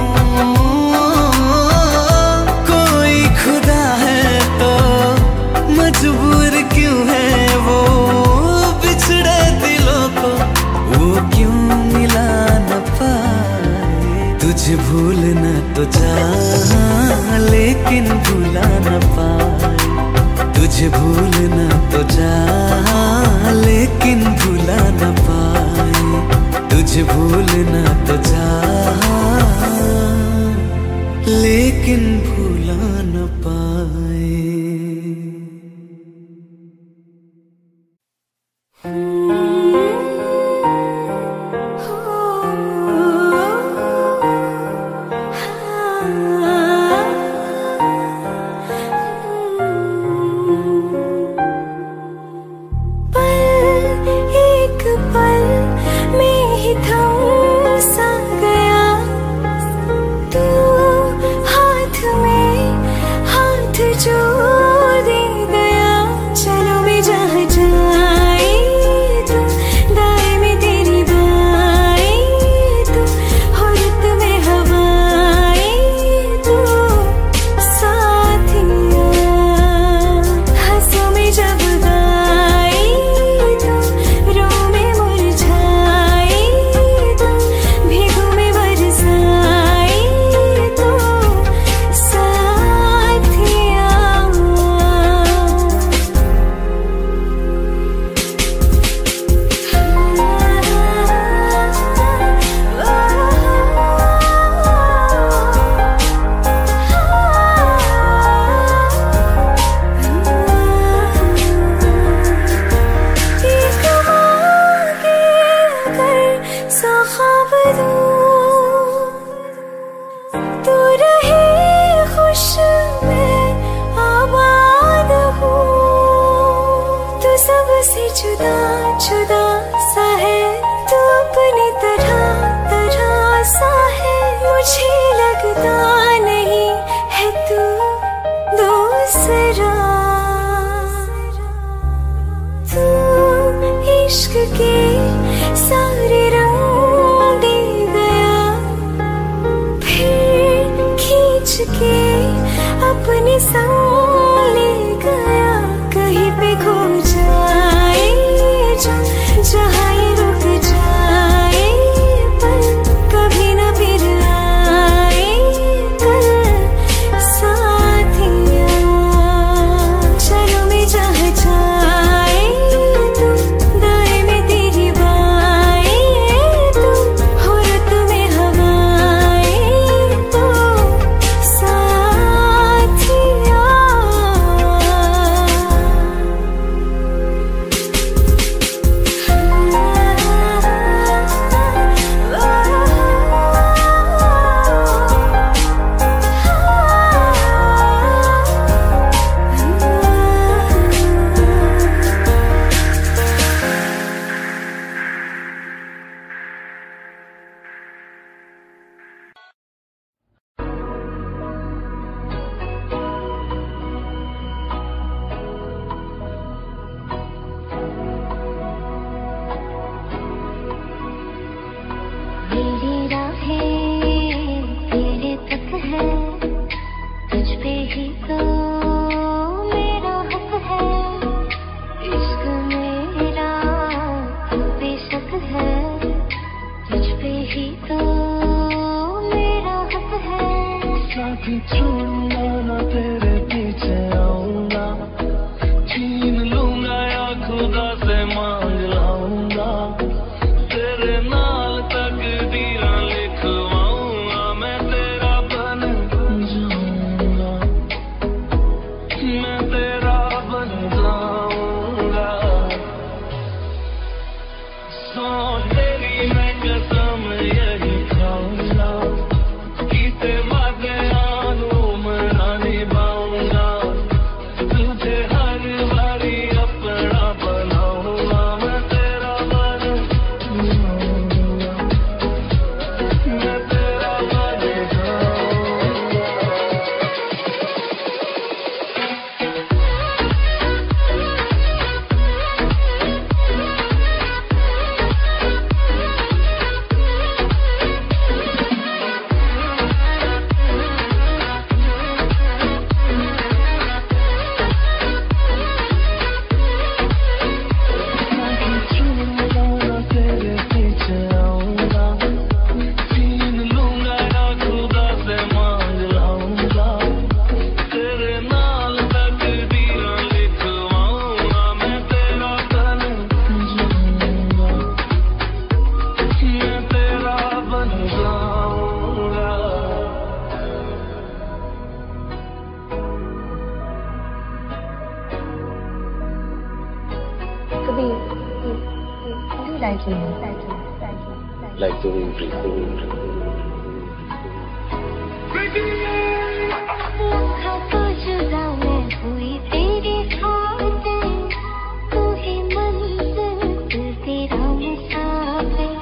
कोई खुदा है तो मजबूर क्यों है वो, बिछड़े दिलों को वो क्यों मिला न पाए। तुझे भूलना तुझे भूलना तो जा लेकिन भुला न पाए, तुझे भूलना तो जा लेकिन भुला न पाए। Keep them out there, I know, man, I need bound. like you. Like the wind breathes. तो जुदा मैं हुई तेरी खातिर, तू ही मंजिल तेरा मुसाफिर।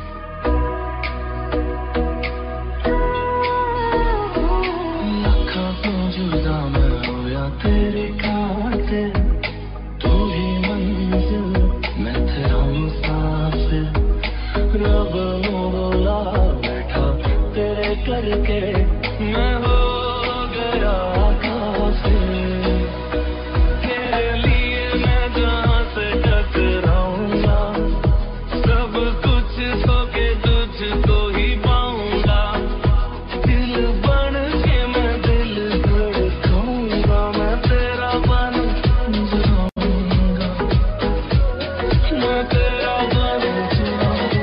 लाखों तो जुदा मैं हुआ तेरी खातिर, तू ही मंजिल मैं तेरा मुसाफिर। रब नो बोला बैठा तेरे करके मैं हो गया काफिर। तेरे लिए मैं जहाँ से टकराऊंगा, सब कुछ खो के तुझको ही पाऊंगा। दिल बन के मैं दिल धड़काऊंगा, मैं तेरा बन जाऊंगा, मैं तेरा बन जाऊंगा।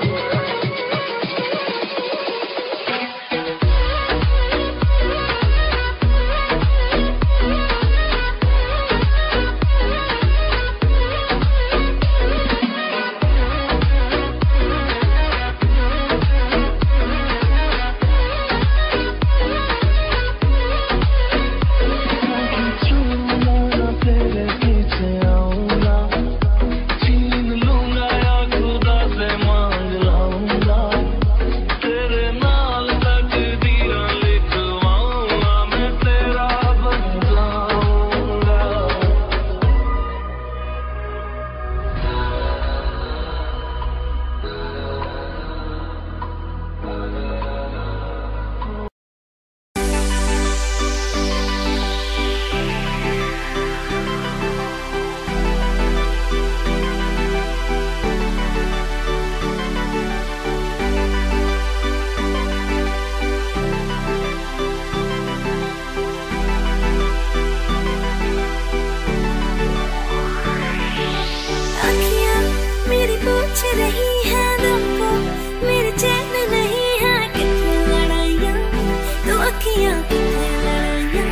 तेरे पीछे आऊंगा, छीन लूंगा या खुदा से मांग लाऊंगा। तेरे नाल तकदीरां लिखवाऊंगा, मैं तेरा बन जाऊंगा। अखियाँ मेरी पूछ रही है दिल को, मेरे चैन नहीं है कितनी लड़ाइयाँ, तो अखियाँ कितनी लड़ाइयाँ।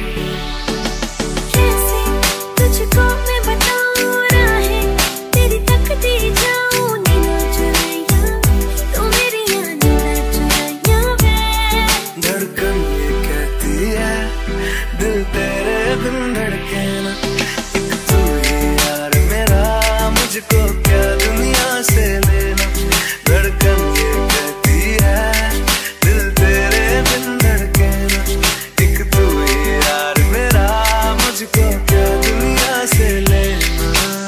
कैसे तुझको मैं बताऊँ राहें, तेरी तकती जाऊँ नीना चुराइयाँ, तो मेरी यहाँ नीना चुराइयाँ वे। धड़कन ये कहती है दिल तेरे बिन धड़के ना, एक तू ही यार मेरा, मुझको क्या दुनिया से लेना। धड़कन ये कहती है दिल तेरे बिन धड़के ना, एक तू ही यार मेरा, मुझको क्या दुनिया से लेना।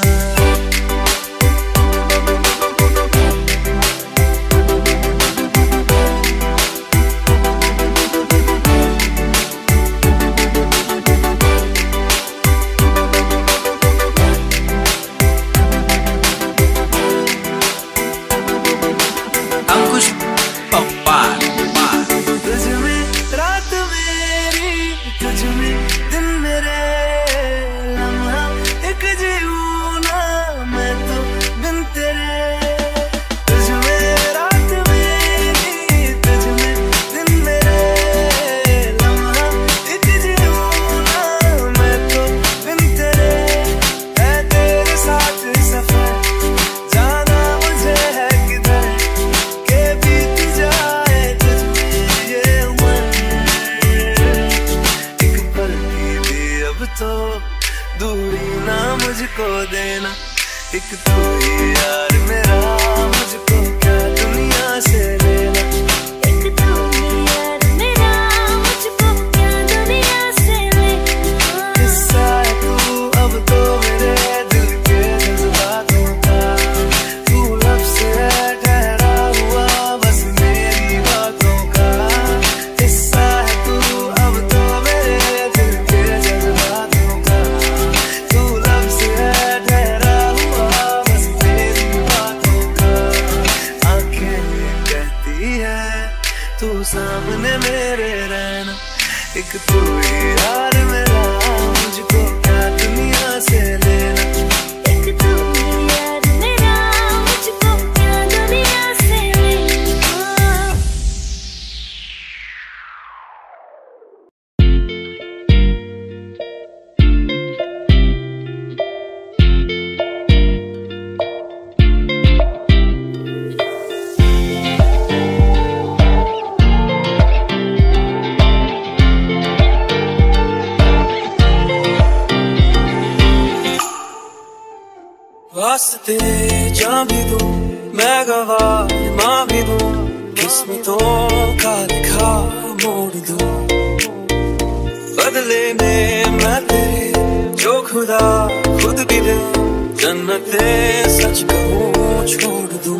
अंकुश पप्पा तुझ में रात मेरी, तुझ में दिन मेरे, लम्हा एक जीऊं ना मैं तो बिन तेरे। तुझ में रात मेरी, तुझ में दिन मेरे, लम्हा एक जीऊं ना मैं तो बिन तेरे। है तेरे साथ सफर, जाना मुझे है किधर, के बीत जाए तुझ में ये उम्र। एक पल की भी अब तो दूरी ना मुझको देना, एक तू ही यार मेरा, मुझको क्या दुनिया से लेना। एक तू ही यार मेरा, मुझको क्या दुनिया से लेना। किस्सा है तू अब तो मेरे दिल के जज्बातों का, तू लब से है ठहरा हुआ बस मेरी बातों का। किस्सा है तू अब तो मेरे दिल के जज्बातों का, तू लब से है ठहरा हुआ बस मेरी बातों का। आंखें ये कहती है तू सामने मेरे रहना, एक तू ही यार मेरा, मुझको क्या दुनिया से लेना। एक तू ही यार मेरा, मुझको क्या दुनिया से लेना। वास्ते जा भी दूं मैं गवाह मां भी दूं किस्मतों का लिखा मोड़ दूं बदले में मैं तेरे जो खुदा खुद भी दे जन्नते सच कहूँ छोड़ दूं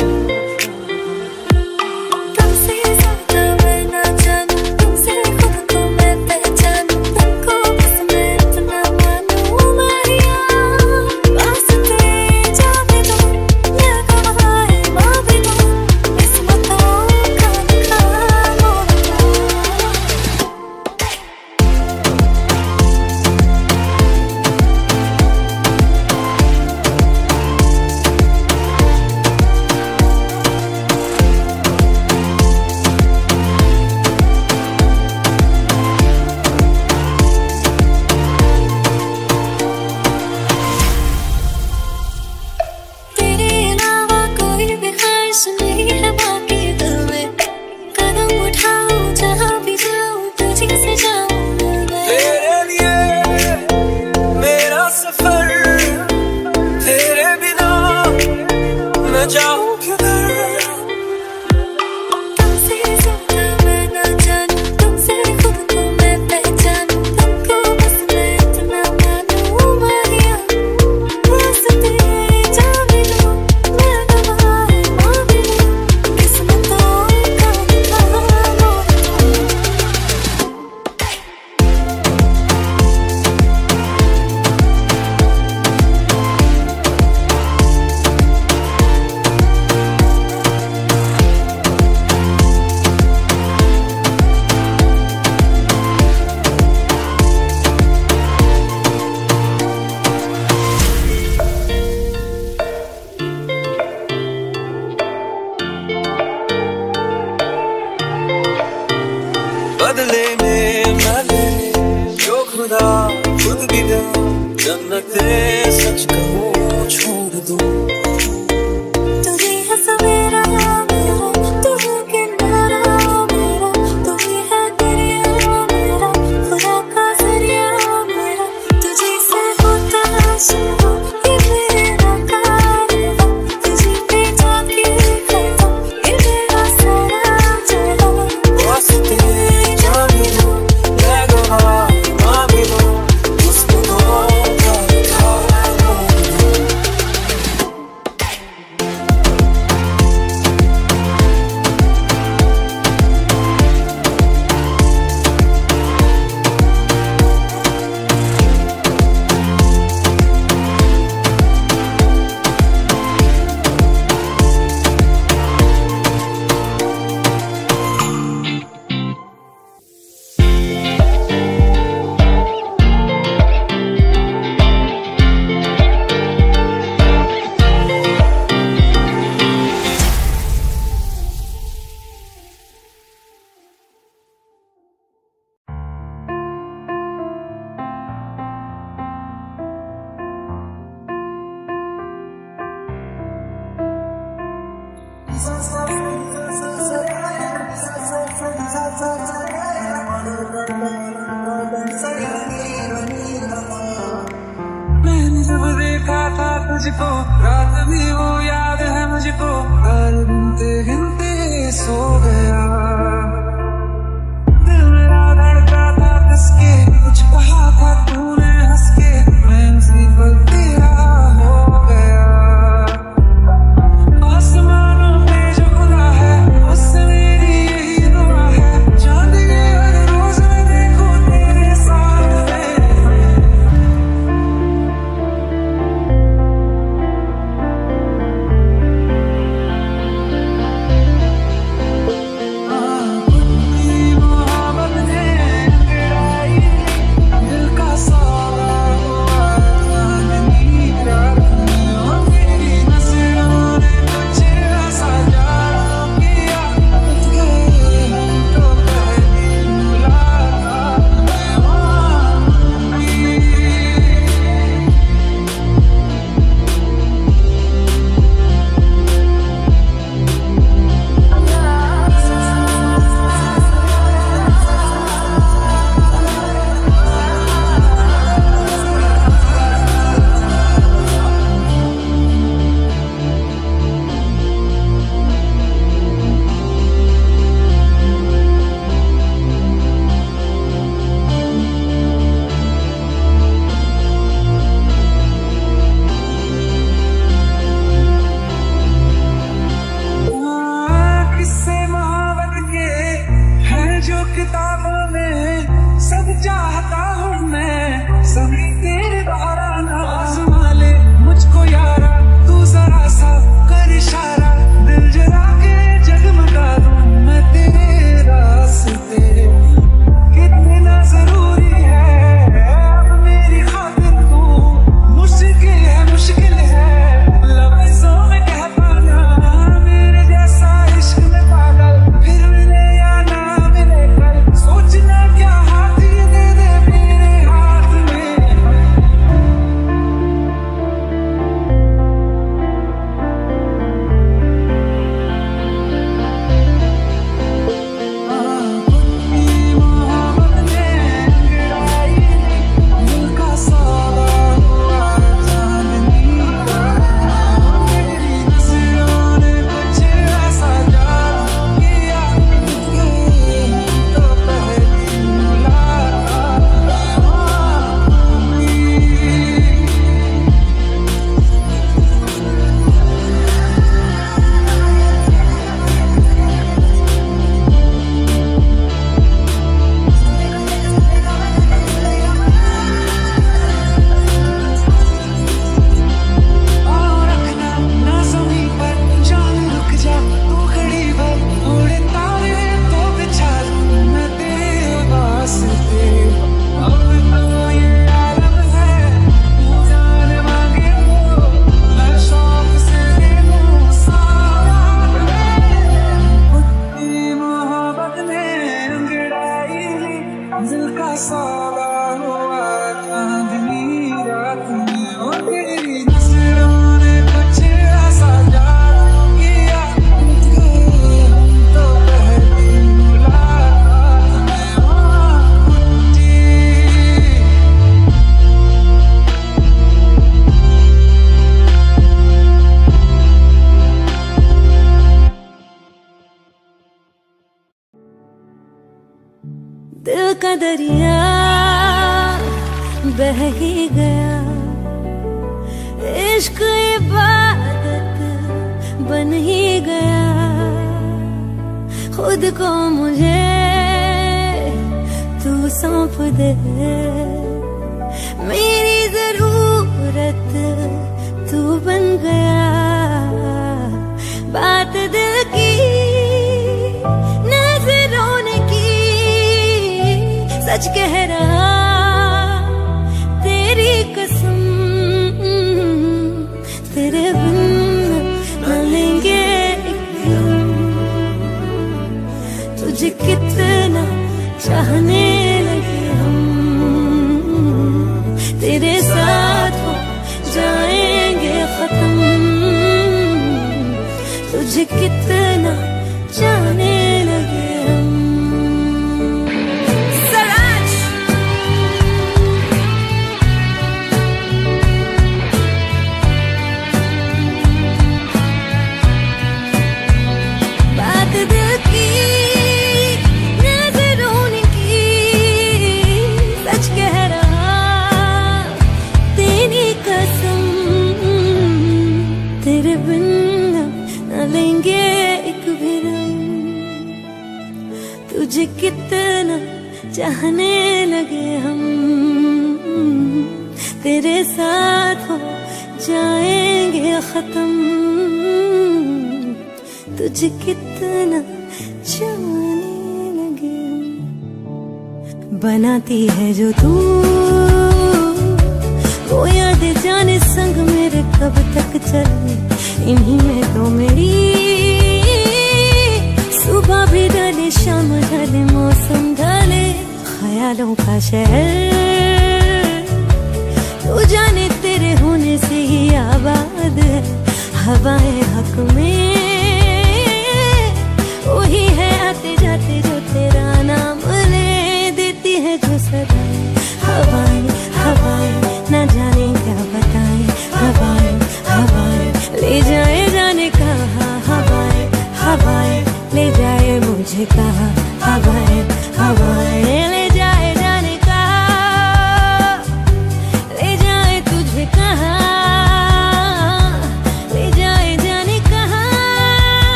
बदले में मैं तेरे जो खुदा खुद भी दे जन्नते सच कहूँ छोड़ दूं तुझे है सवेरा मेरा तू है किनारा मेरा तू ही है दरिया मेरा खुदा का जरिया मेरा तुझे से होता है शुरू ये मेरा कारवा तुझे पे जाके करता ये मेरा सारा जहां वास्ते जा भी दूं मैं गवाह मां भी दूं किस्मतों का लिखा मोड़ दूं मैंने जब देखा था तुझको रात भी वो याद है मुझको हर गिनते गिनते सो गया दिल मेरा धड़का था किसके कुछ कहा था तूने हंस के मैं उसी पल तेरा हो गया आसमानों पे जो खुदा है उससे मेरी यही दुआ है चांद के हर रोज मैं देखूं तेरे साथ में दरिया बह ही गया, इश्क इबादत बन ही गया। खुद को मुझे तू सौंप दे, मेरी जरूरत तू बन गया। बात दिल की नजरों ने की, सच कह रहा तेरी कसम, तेरे बिन न लेंगे एक दिन। तुझे कितना चाहने लगे हम, तेरे साथ हो जाएंगे खत्म। तुझे कितना चाहने लगे हम। बात दिल की नजरों ने की, सच कह रहा तेरी कसम, तेरे बिन न लेंगे एक भी दम। तुझे कितना चाहने लगे हम, तेरे साथ हो जाएंगे खत्म। तुझे कितना चाहने लगे हम। बनाती है जो तू वो याद जाने संग मेरे कब तक चले, इन्हीं में तो मेरी सुबह भी ढले शाम ढले मौसम ढले। ख्यालों का शहर